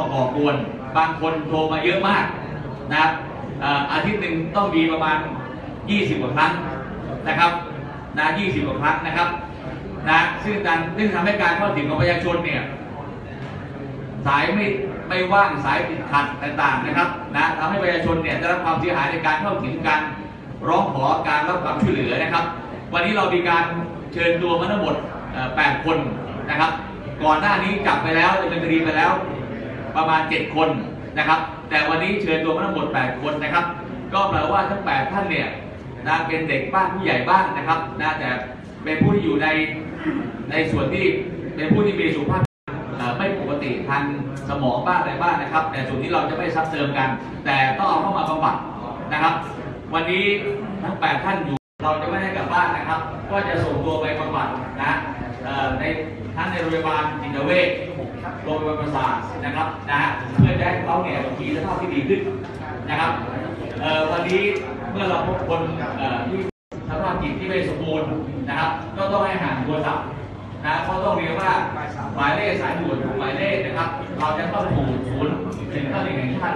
ก่อกวนบางคนโทรมาเยอะมากนะครับอาทิตย์หนึ่งต้องมีประมาณ20 กว่าครั้งนะครับ20 กว่าครั้งนะครับซึ่งทำให้การเข้าถึงของประชาชนเนี่ยสายไม่ว่างสายติดขัดต่างๆนะครับทำให้ประชาชนเนี่ยได้รับความเสียหายในการเข้าถึงการร้องขอการรับความช่วยเหลือนะครับวันนี้เรามีการเชิญตัวมาทั้งหมด8 คนนะครับก่อนหน้านี้จับไปแล้วดำเนินคดีไปแล้วประมาณ7 คนนะครับแต่วันนี้เชิญตัวมาทั้งหมด8 คนนะครับก็แปลว่าทั้ง8 ท่านเนี่ยเป็นเด็กบ้างผู้ใหญ่บ้างนะครับแต่เป็นผู้ที่อยู่ในส่วนที่เป็นผู้ที่มีสุขภาพไม่ปกติทางสมองบ้างอะไรบ้างนะครับแต่ส่วนนี้เราจะไม่ซับเติมกันแต่ต้องเอาเข้ามาบำบัดนะครับวันนี้ทั้ง8 ท่านอยู่เราจะไม่ให้กลับบ้านนะครับก็จะส่งตัวไปบำบัดทั้งในโรงพยาบาลจิตเวชโรงพยาบาลประสาทนะครับเพื่อจะให้เขาเนี่ยมีสภาพที่ดีขึ้นนะครับวันนี้เมื่อเราพบคนที่สภาพจิตที่ไม่สมบูรณ์นะครับก็ต้องให้ห่างโทรศัพท์เพราะต้องเรียกว่าหมายเลขสายด่วนทุกหมายเลขนะครับเราจะต้องถูกศูนย์191แห่งชาติ